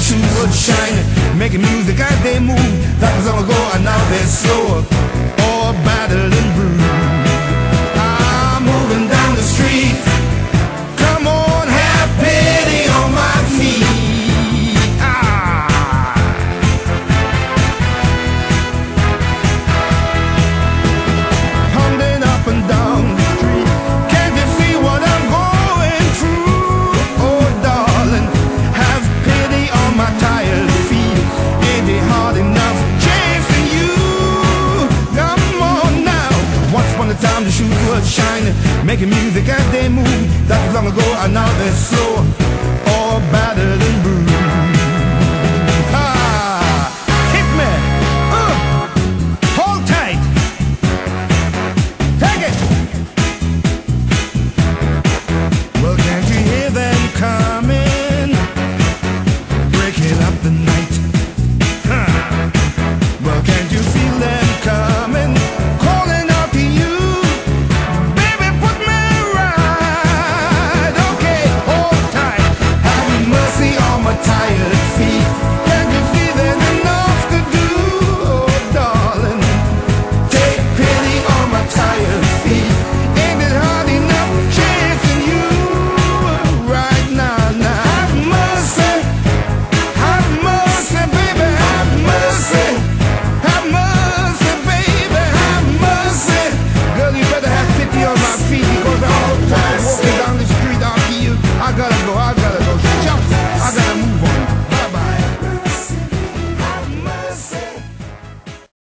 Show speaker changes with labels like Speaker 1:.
Speaker 1: shoes was shining, making music as they move. That was long ago, and now they're slower, or battered and bruised. I'm moving down the street. Come on, have pity on my feet. Pounding up and down the street. Can't you see what I'm going through? Oh, darling, have pity on my tired feet. Ain't it hard enough chasing you? Come on now. Once upon a time the shoes were shining, making music as they move. That was long ago, and now they're slow, all battered and bruised.